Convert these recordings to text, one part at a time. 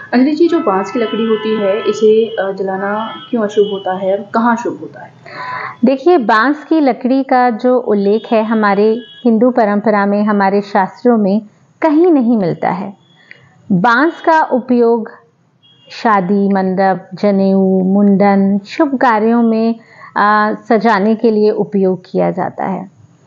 अंजलि जी, जो बांस की लकड़ी होती है इसे जलाना क्यों अशुभ होता है और कहाँ शुभ होता है? देखिए, बांस की लकड़ी का जो उल्लेख है हमारे हिंदू परंपरा में, हमारे शास्त्रों में कहीं नहीं मिलता है। बांस का उपयोग शादी मंडप, जनेऊ, मुंडन, शुभ कार्यों में सजाने के लिए उपयोग किया जाता है।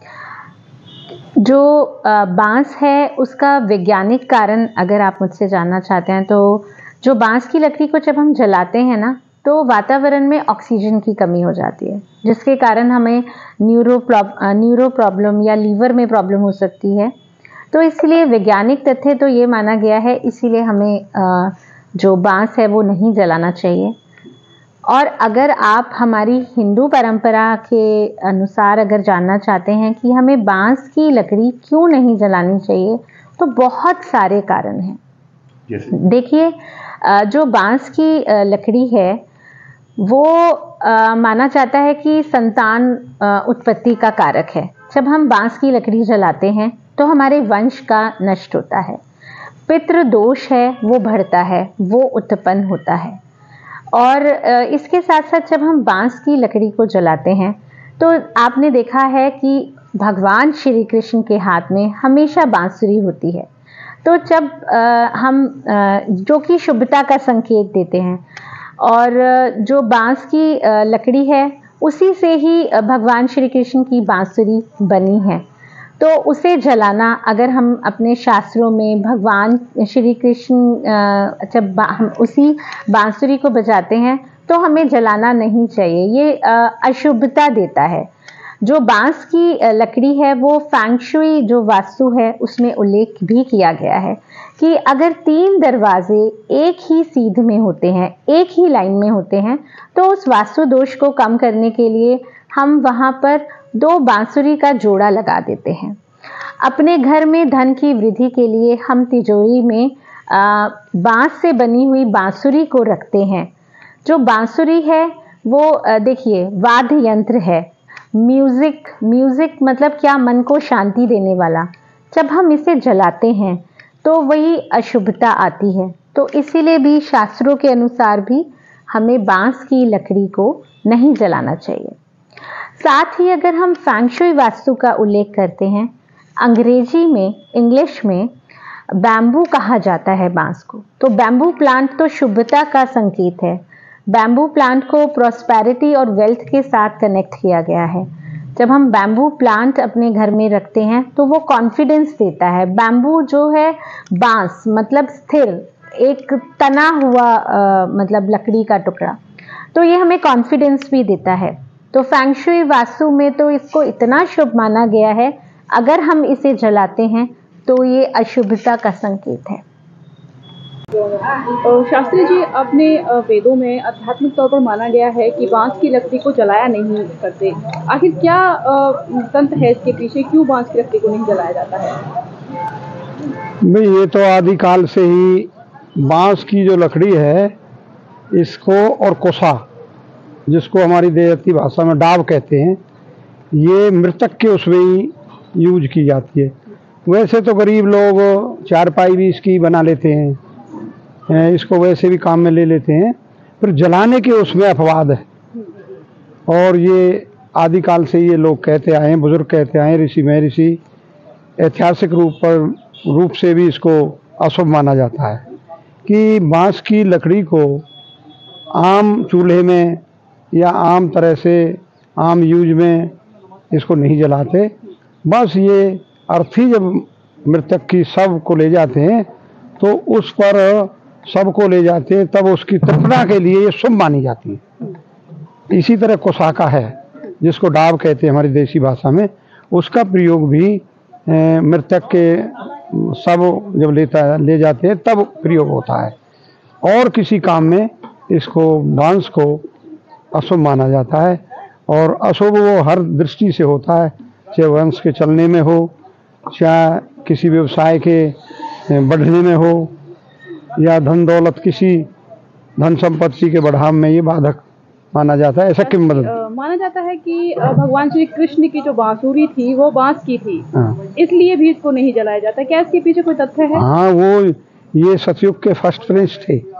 जो बांस है उसका वैज्ञानिक कारण अगर आप मुझसे जानना चाहते हैं, तो जो बांस की लकड़ी को जब हम जलाते हैं ना, तो वातावरण में ऑक्सीजन की कमी हो जाती है, जिसके कारण हमें न्यूरो प्रॉब्लम या लीवर में प्रॉब्लम हो सकती है। तो इसलिए वैज्ञानिक तथ्य तो ये माना गया है, इसीलिए हमें जो बांस है वो नहीं जलाना चाहिए। और अगर आप हमारी हिंदू परंपरा के अनुसार अगर जानना चाहते हैं कि हमें बांस की लकड़ी क्यों नहीं जलानी चाहिए, तो बहुत सारे कारण हैं। देखिए, जो बांस की लकड़ी है वो माना जाता है कि संतान उत्पत्ति का कारक है। जब हम बांस की लकड़ी जलाते हैं तो हमारे वंश का नष्ट होता है, पितृ दोष है वो बढ़ता है, वो उत्पन्न होता है। और इसके साथ साथ जब हम बांस की लकड़ी को जलाते हैं तो आपने देखा है कि भगवान श्री कृष्ण के हाथ में हमेशा बांसुरी होती है। तो जब हम जो कि शुभता का संकेत देते हैं, और जो बांस की लकड़ी है उसी से ही भगवान श्री कृष्ण की बांसुरी बनी है, तो उसे जलाना अगर हम अपने शास्त्रों में भगवान श्री कृष्ण जब हम उसी बांसुरी को बजाते हैं तो हमें जलाना नहीं चाहिए, ये अशुभता देता है। जो बांस की लकड़ी है वो फेंग शुई जो वास्तु है उसमें उल्लेख भी किया गया है कि अगर 3 दरवाजे एक ही सीध में होते हैं, एक ही लाइन में होते हैं, तो उस वास्तु दोष को कम करने के लिए हम वहाँ पर 2 बांसुरी का जोड़ा लगा देते हैं। अपने घर में धन की वृद्धि के लिए हम तिजोरी में बांस से बनी हुई बांसुरी को रखते हैं। जो बांसुरी है वो देखिए वाद्य यंत्र है, म्यूजिक मतलब क्या, मन को शांति देने वाला। जब हम इसे जलाते हैं तो वही अशुभता आती है, तो इसीलिए भी शास्त्रों के अनुसार भी हमें बांस की लकड़ी को नहीं जलाना चाहिए। साथ ही अगर हम फेंग शुई वास्तु का उल्लेख करते हैं, अंग्रेजी में, इंग्लिश में बैम्बू कहा जाता है बांस को। तो बैम्बू प्लांट तो शुभता का संकेत है। बैम्बू प्लांट को प्रॉस्पेरिटी और वेल्थ के साथ कनेक्ट किया गया है। जब हम बैम्बू प्लांट अपने घर में रखते हैं तो वो कॉन्फिडेंस देता है। बैम्बू जो है, बांस मतलब स्थिर, एक तना हुआ मतलब लकड़ी का टुकड़ा, तो ये हमें कॉन्फिडेंस भी देता है। तो फेंग शुई वास्तु में तो इसको इतना शुभ माना गया है, अगर हम इसे जलाते हैं तो ये अशुभता का संकेत है। शास्त्री जी, अपने वेदों में आध्यात्मिक तौर पर माना गया है कि बांस की लकड़ी को जलाया नहीं करते। आखिर क्या तंत्र है इसके पीछे, क्यों बांस की लकड़ी को नहीं जलाया जाता है? भाई, ये तो आदिकाल से ही बांस की जो लकड़ी है इसको, और कोसा जिसको हमारी देहाती भाषा में डाब कहते हैं, ये मृतक के उसमें ही यूज की जाती है। वैसे तो गरीब लोग चारपाई भी इसकी बना लेते हैं, इसको वैसे भी काम में ले लेते हैं, फिर जलाने के उसमें अपवाद है। और ये आदिकाल से ये लोग कहते आए हैं, बुजुर्ग कहते आए हैं, ऋषि में ऋषि ऐतिहासिक रूप से भी इसको अशुभ माना जाता है कि बांस की लकड़ी को आम चूल्हे में या आम तरह से आम यूज में इसको नहीं जलाते। बस ये अर्थी जब मृतक की शव को ले जाते हैं तो उस पर शव को ले जाते हैं, तब उसकी तर्पणा के लिए ये शुभ मानी जाती है। इसी तरह कोसाका है जिसको डाब कहते हैं हमारी देसी भाषा में, उसका प्रयोग भी मृतक के शव जब ले जाते हैं तब प्रयोग होता है। और किसी काम में इसको बांस को अशुभ माना जाता है, और अशुभ वो हर दृष्टि से होता है, चाहे वंश के चलने में हो, चाहे किसी व्यवसाय के बढ़ने में हो, या धन दौलत किसी धन संपत्ति के बढ़ाव में ये बाधक माना जाता है। ऐसा क्यों माना जाता है कि भगवान श्री कृष्ण की जो बांसुरी थी वो बांस की थी, इसलिए भी इसको नहीं जलाया जाता। क्या इसके पीछे कोई तथ्य है? हाँ, वो ये सतयुग के फर्स्ट प्रिंस थे।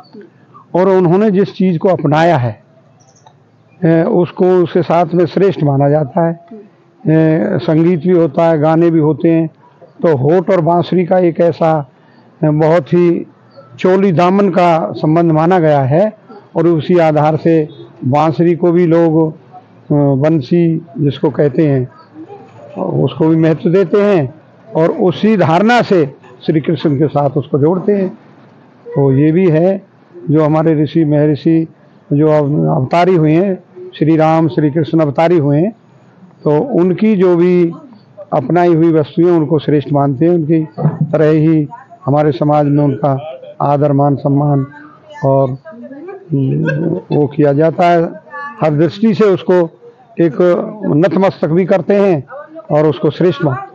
और उन्होंने जिस चीज़ को अपनाया है उसको उसके साथ में श्रेष्ठ माना जाता है। संगीत भी होता है, गाने भी होते हैं, तो होठ और बांसुरी का एक ऐसा बहुत ही चोली दामन का संबंध माना गया है और उसी आधार से बांसुरी को भी लोग बंसी जिसको कहते हैं उसको भी महत्व देते हैं और उसी धारणा से श्री कृष्ण के साथ उसको जोड़ते हैं। तो ये भी है जो हमारे ऋषि महर्षि जो अवतारी हुए हैं, श्री राम श्री कृष्ण अवतारी हुए हैं, तो उनकी जो भी अपनाई हुई वस्तुएं उनको श्रेष्ठ मानते हैं। उनकी तरह ही हमारे समाज में उनका आदर मान सम्मान और वो किया जाता है। हर दृष्टि से उसको एक नतमस्तक भी करते हैं और उसको श्रेष्ठ मानते हैं।